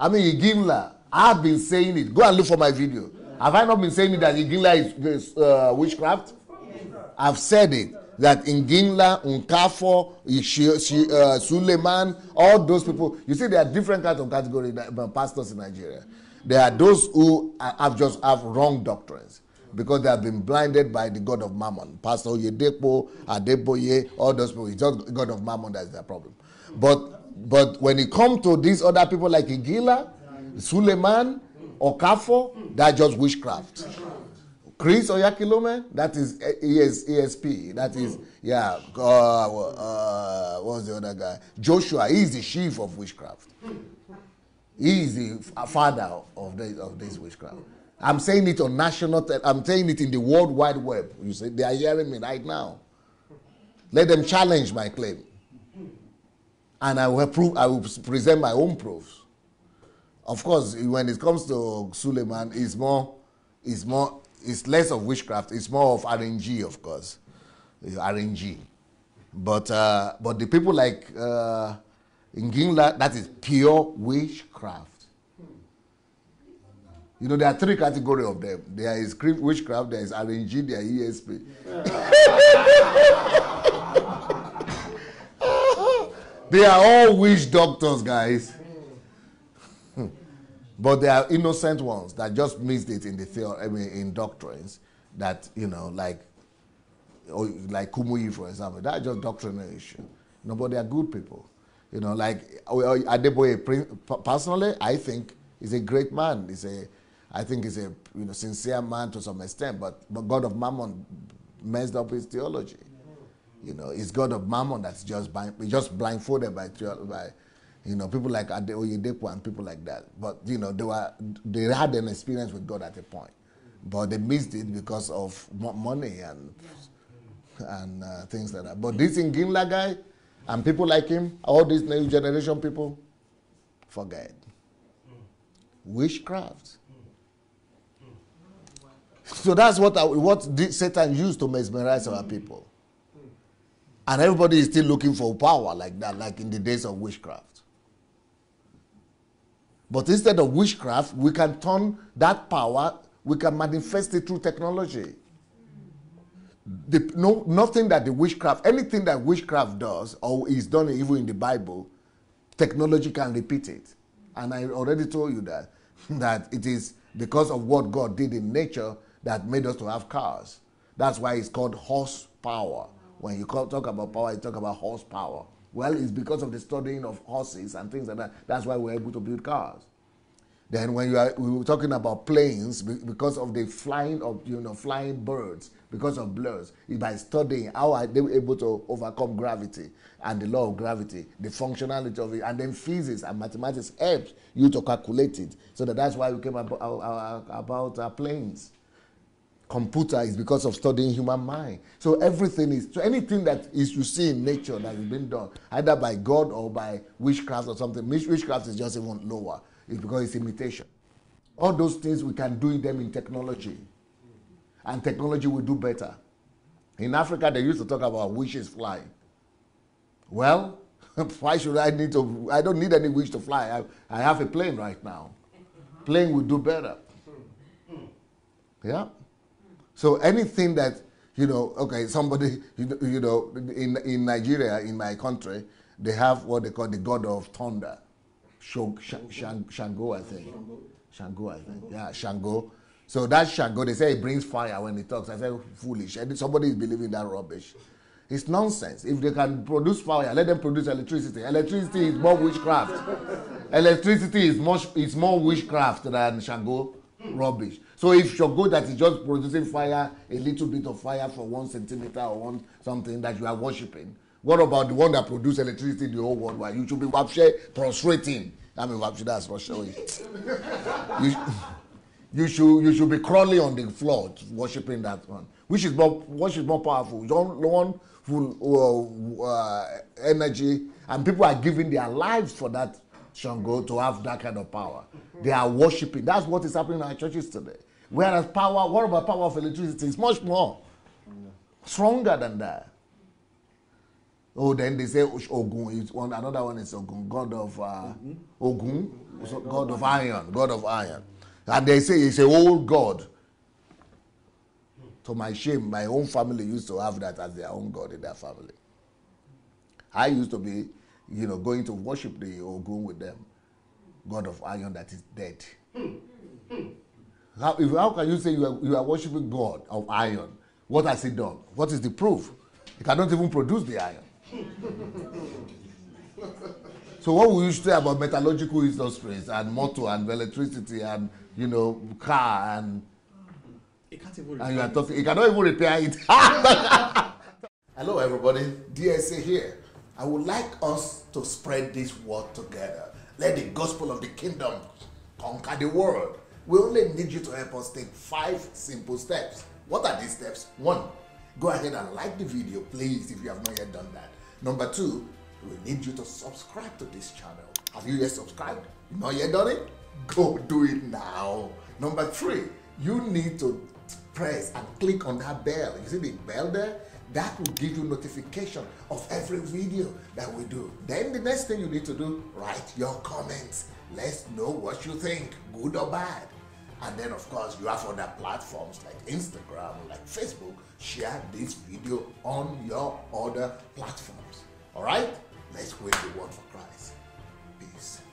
I mean, Igimla, I've been saying it. Go and look for my video. Have I not been saying it that Igimla is witchcraft? I've said it. That Igimla, Nkafo, Suleiman, all those people. You see, there are different kinds of categories pastors in Nigeria. There are those who have wrong doctrines because they have been blinded by the god of Mammon. Pastor Oyedepo, Adeboye, all those people. It's just God of Mammon that's their problem. But when it comes to these other people like Igila, Suleiman, Okafo, that's just witchcraft. Chris Oyakilome, that is ESP. That is, what was the other guy? Joshua, he is the chief of witchcraft. He is the father of this witchcraft. I'm saying it on national, I'm saying it in the World Wide Web. You see, they are hearing me right now. Let them challenge my claim. And I will present my own proofs. Of course, when it comes to Suleiman, it's less of witchcraft. It's more of RNG, of course. It's RNG. But the people like Ngingla, that is pure witchcraft. You know, there are three categories of them. There is witchcraft, there is RNG, there is ESP. They are all witch doctors, guys. But there are innocent ones that just missed it in the theory, in doctrines that, you know, like Kumuyi, for example. That's just doctrinal issue. No, but they are good people. You know, like Adeboye, personally, I think he's a great man. I think he's a sincere man to some extent, but God of Mammon messed up his theology. You know, it's God of Mammon that's just blindfolded by people like Oyedepo and people like that. But you know, they had an experience with God at a point, but they missed it because of money and things like that. But this Ngimla guy and people like him, all these new generation people, forget witchcraft. So that's what Satan used to mesmerize our people. And everybody is still looking for power like that, like in the days of witchcraft. But instead of witchcraft, we can turn that power, we can manifest it through technology. Nothing that the witchcraft, anything that witchcraft does or is done even in the Bible, technology can repeat it. And I already told you that it is because of what God did in nature that made us to have cars. That's why it's called horsepower. When you talk about power, you talk about horsepower. Well, it's because of the studying of horses and things like that. That's why we're able to build cars. Then when we were talking about planes, because of the flying of flying birds, because of birds, it's by studying how are they able to overcome gravity and the law of gravity, the functionality of it, and then physics and mathematics helps you to calculate it. So that's why we came about planes. Computer is because of studying human mind. So anything that you see in nature that has been done, either by God or by witchcraft or something. Witchcraft is just even lower. It's because it's imitation. All those things we can do them in technology. And technology will do better. In Africa, they used to talk about witches flying. Well, why should I need to? I don't need any witch to fly. I have a plane right now. Plane will do better. Yeah. So anything that, somebody, in Nigeria, in my country, they have what they call the god of thunder. Shango, I think. Yeah, Shango. So that Shango, they say he brings fire when he talks. I say, foolish. And somebody is believing that rubbish. It's nonsense. If they can produce fire, let them produce electricity. Electricity is more witchcraft. Electricity is more witchcraft than Shango. Rubbish. So if Shango that is just producing fire, a little bit of fire for 1 centimeter or something that you are worshipping, what about the one that produces electricity in the whole world? Why you should be prostrating? I mean, that's Russia. You should be crawling on the floor worshipping that one. Which is more powerful? One full energy, and people are giving their lives for that Shango to have that kind of power. They are worshipping. That's what is happening in our churches today. Whereas what about power of electricity? It's much more stronger than that. Oh, then they say Ogun is one. Another one is Ogun, god of Ogun, so god of iron, god of iron. And they say it's a old god. To my shame, my own family used to have that as their own god in their family. I used to be, going to worship the Ogun with them, god of iron that is dead. How can you say you are worshiping God of iron? What has he done? What is the proof? He cannot even produce the iron. So what we used to say about metallurgical industries and motor and electricity and car and you are talking, he cannot even repair it. Hello everybody, DSA here. I would like us to spread this word together. Let the gospel of the kingdom conquer the world. We only need you to help us take 5 simple steps. What are these steps? 1, go ahead and like the video, please, if you have not yet done that. Number 2, we need you to subscribe to this channel. Have you yet subscribed? You not yet done it? Go do it now. Number 3, you need to press and click on that bell. You see the bell there? That will give you notification of every video that we do. Then the next thing you need to do, write your comments. Let's know what you think, good or bad. And then of course you have other platforms like Instagram, like Facebook. Share this video on your other platforms. All right? Let's win the world for Christ. Peace.